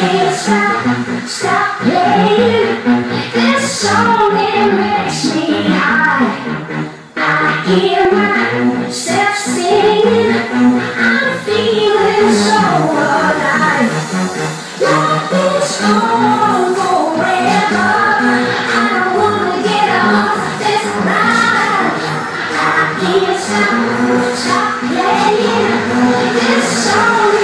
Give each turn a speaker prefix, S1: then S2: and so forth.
S1: can't stop playing this song. It makes me high. I hear myself singing. I'm feeling so alive. Life is gone forever. I don't wanna get off this ride. I can't stop playing this song.